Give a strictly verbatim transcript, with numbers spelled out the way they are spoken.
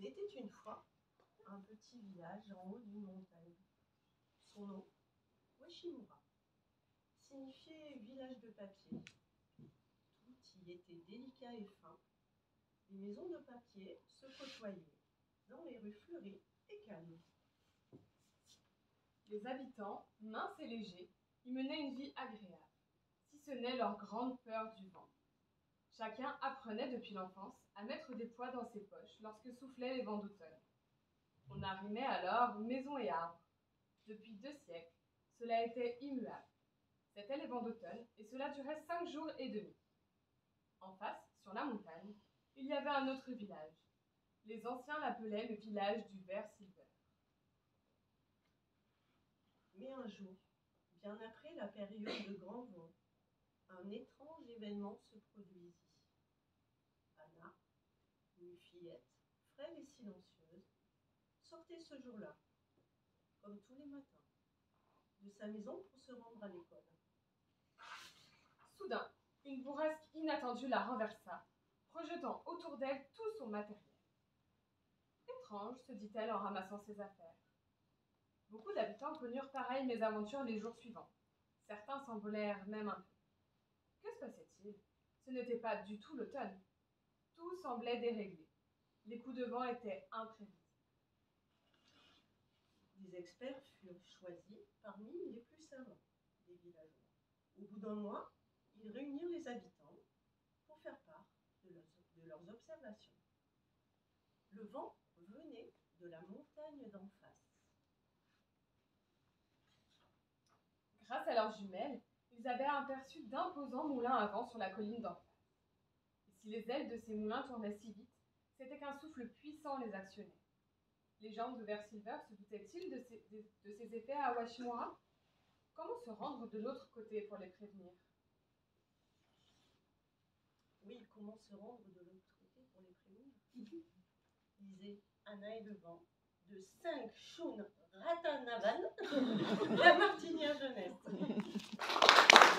Il était une fois un petit village en haut d'une montagne. Son nom, Washimura, signifiait village de papier. Tout y était délicat et fin. Les maisons de papier se côtoyaient dans les rues fleuries et calmes. Les habitants, minces et légers, y menaient une vie agréable, si ce n'est leur grande peur du vent. Chacun apprenait depuis l'enfance à mettre des poids dans ses poches lorsque soufflaient les vents d'automne. On arrimait alors maisons et arbres. Depuis deux siècles, cela était immuable. C'étaient les vents d'automne et cela durait cinq jours et demi. En face, sur la montagne, il y avait un autre village. Les anciens l'appelaient le village du ver Silver. Mais un jour, bien après la période de grand vent, un étrange événement se produisit. Anna, une fillette, frêle et silencieuse, sortait ce jour-là, comme tous les matins, de sa maison pour se rendre à l'école. Soudain, une bourrasque inattendue la renversa, projetant autour d'elle tout son matériel. Étrange, se dit-elle en ramassant ses affaires. Beaucoup d'habitants connurent pareille mésaventure les jours suivants. Certains s'envolèrent même un peu. Que se passait-il? Ce n'était pas du tout l'automne. Tout semblait déréglé. Les coups de vent étaient imprévisibles. Des experts furent choisis parmi les plus savants des villageois. Au bout d'un mois, ils réunirent les habitants pour faire part de leurs, de leurs observations. Le vent venait de la montagne d'en face. Grâce à leurs jumelles, ils avaient aperçu d'imposants moulins à vent sur la colline d'en face. Et si les ailes de ces moulins tournaient si vite, c'était qu'un souffle puissant les actionnait. Les gens de Ver Silver se doutaient-ils de ces, de, de ces effets à Washimura? Comment se rendre de l'autre côté pour les prévenir? Oui, comment se rendre de l'autre côté pour les prévenir? Disait Anna et le vent de cinq chaunes ratanavan, la Martinière jeunesse.